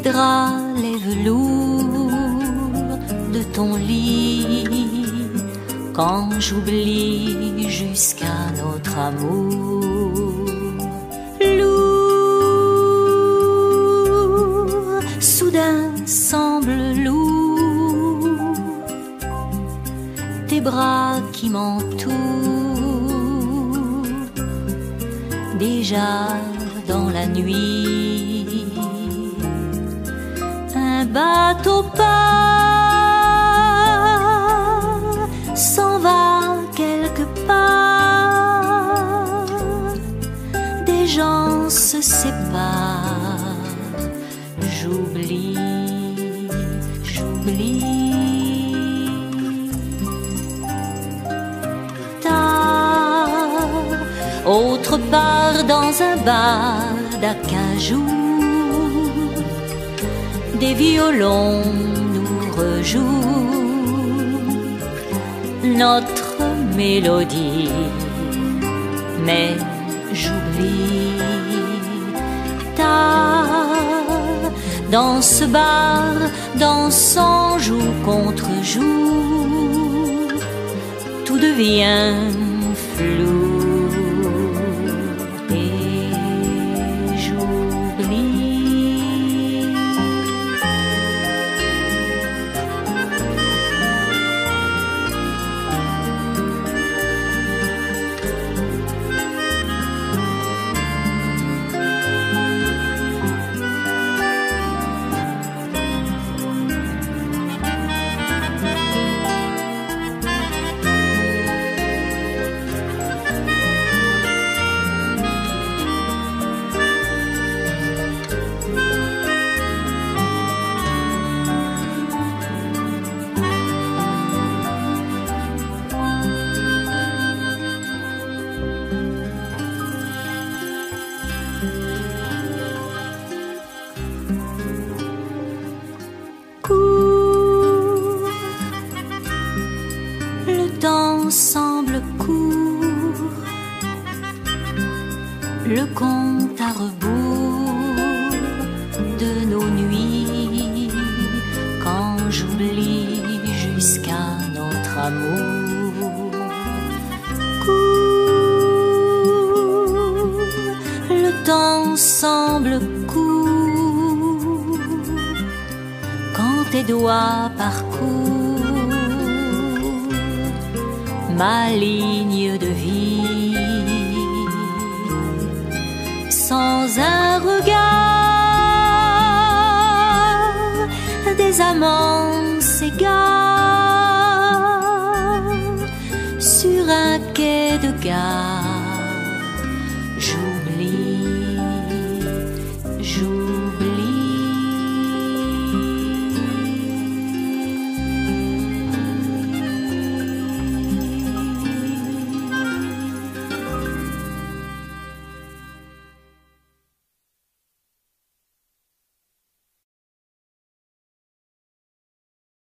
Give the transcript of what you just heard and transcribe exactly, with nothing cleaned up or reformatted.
draps, les velours de ton lit, quand j'oublie jusqu'à notre amour. Lourd, soudain semble lourd, tes bras qui m'entourent, déjà dans la nuit. Un bateau part, s'en va quelque part, des gens se séparent. J'oublie, j'oublie. Tard, autre part dans un bar d'acajou, des violons nous rejouent notre mélodie, mais j'oublie. Tard, dans ce bar, dansant joue contre joue, tout devient flou. Le temps semble court, le compte à rebours de nos nuits, quand j'oublie jusqu'à notre amour. Court, le temps semble court, quand tes doigts parcourent ma ligne de vie. Sans un regard, des amants s'égarent